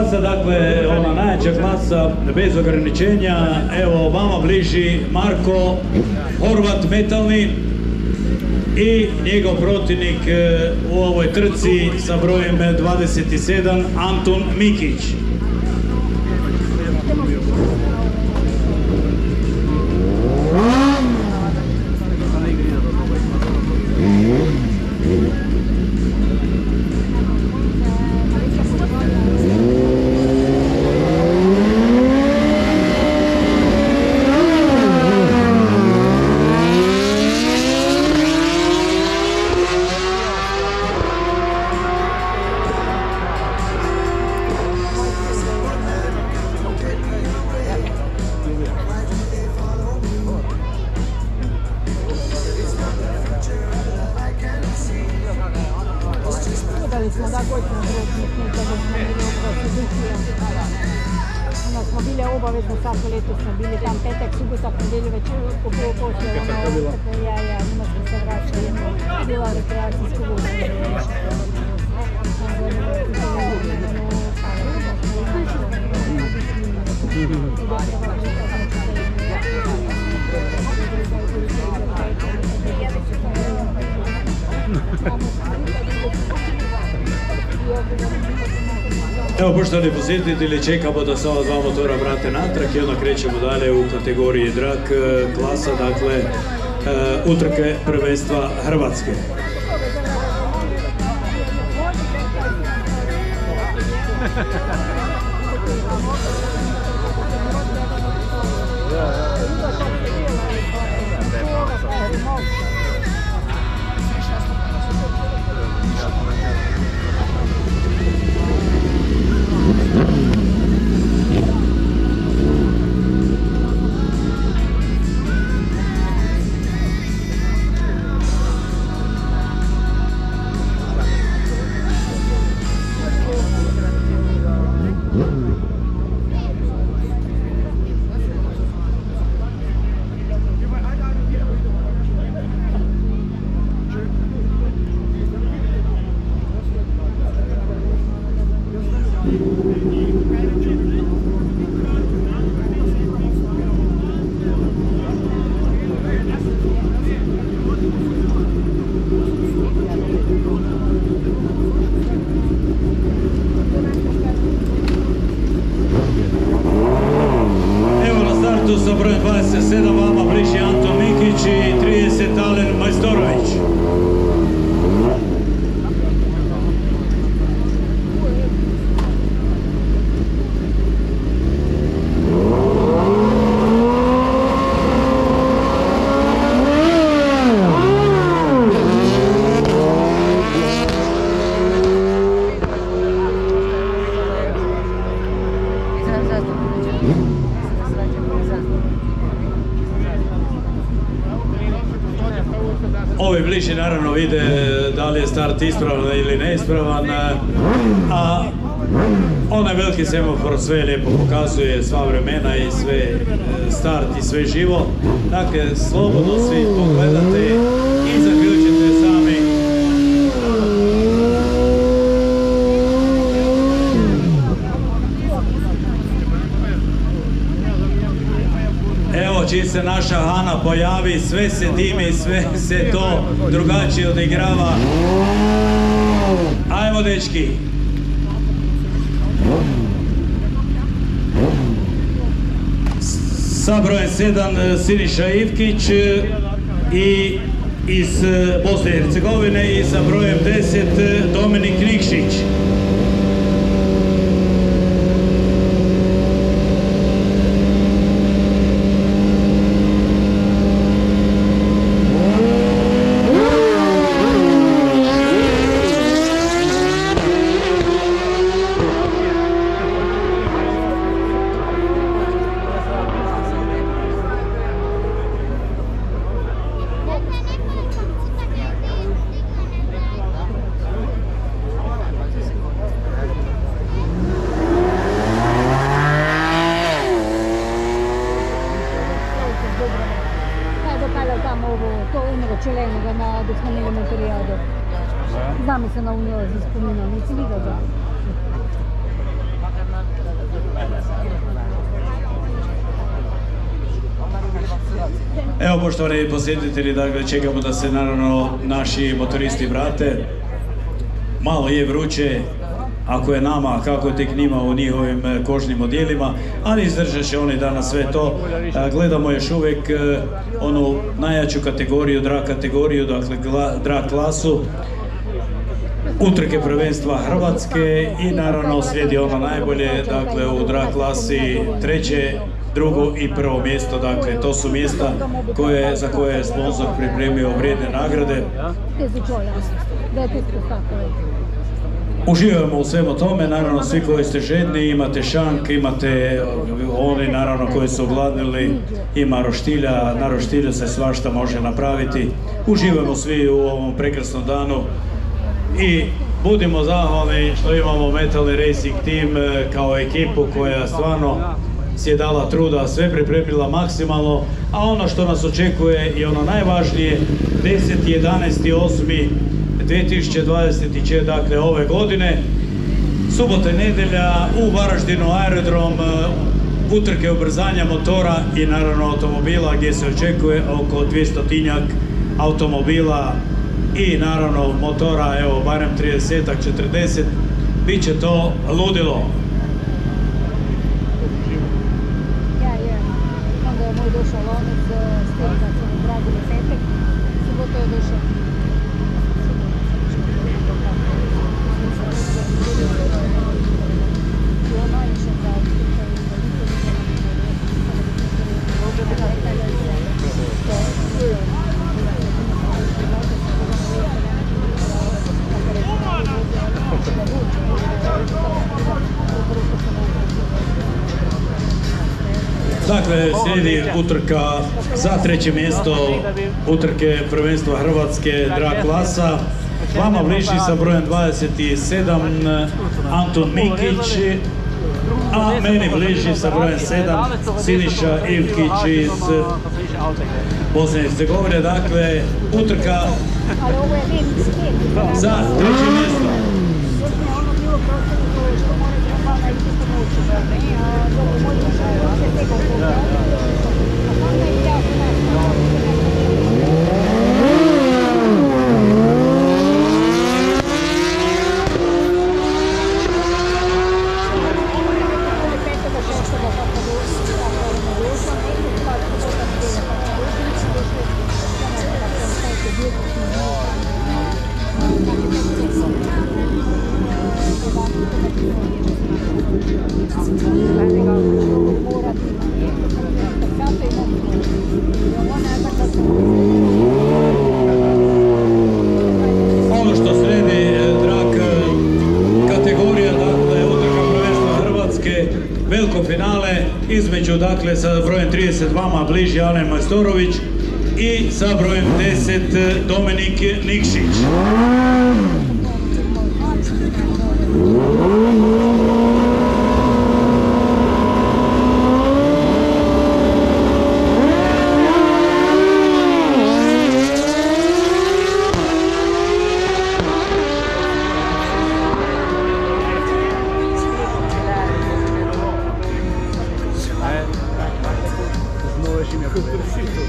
klasa, dakle ona najjača klasa bez ograničenja. Evo vama bliži Marko Horvat metalni i njegov protivnik u ovoj trci sa brojem 27 Antun Mikić. Smo bili obavezno svako leto, smo bili tam petek, subota, nedeljo večer, ko bilo poslije, njima smo se vraćali, bila rekreacijsko vožnje. Evo, poštovani posjetitelji, čekamo da se ova dva motora vrate natrag i onda krećemo dalje u kategoriji drag klasa, dakle utrke prvenstva Hrvatske. Sa brojem 27 vama bliži Anton Mikić i 30 Alen Majstorović. Ovi bliži naravno vide da li je start ispravan ili neispravan, a onaj veliki semafor sve lijepo pokazuje sva vremena i sve start i sve živo. Dakle, slobodno svi pogledate i zaključite sami. Evo, čim se naša Hana pojavi, sve se dimi, sve se to drugačije odigrava. Ajmo, dečki! Sa brojem 7 Siniša Ivkić i iz Bosne i Hercegovine i sa brojem 10 Dominik Nikšić. dok smo imali materijale. Znam se na univerzi spominao, nisi vidio ga. Evo, poštovani posjetitelji, dakle, čekamo da se naravno naši motoristi vrate. Malo je vruće, ako je nama, kako je tek njima u njihovim kožnim odjelima, ali izdržat će oni danas sve to. Gledamo još uvijek onu najjaču kategoriju, drag kategoriju, dakle drag klasu, utrke prvenstva Hrvatske i naravno slijedi ono najbolje, dakle u drag klasi treće, drugo i prvo mjesto, dakle to su mjesta za koje je sponzor pripremio vrijedne nagrade. Uživamo u svemu tome, naravno svi koji ste žedni, imate šank, imate oni naravno koji su ogladnili, ima roštilja, na roštilju se svašta može napraviti. Uživamo svi u ovom prekrasnom danu i budimo zahvalni što imamo Metalli Racing Team kao ekipu koja stvarno si je dala truda, sve pripremila maksimalno, a ono što nas očekuje i ono najvažnije, 10. 11. 8. 2024. dakle ove godine, subota i nedjelja u Varaždinu aerodrom, utrke ubrzanja motora i naravno automobila gdje se očekuje oko 200-tinjak automobila i naravno motora, evo barem 30-ak, 40, bit će to ludilo. Onda je moj došao lonec s tim da smo odradili petak, subota je došao. Dakle, slijedi utrka za treće mjesto, utrke prvenstva Hrvatske drag klasa. Vama bliži sa brojem 27 Anton Mikić, a meni bliži sa brojem 7 Siniša Ivkić iz Bosne i Hercegovine. Dakle, utrka za treće mjesto. Ono što slijedi, drag kategorija, dakle, utrka prvenstva Hrvatske, veliko finale između, dakle, sa brojem 30 vama bliži Alen Majstorović i sa brojem 10 Dominik Nikšić.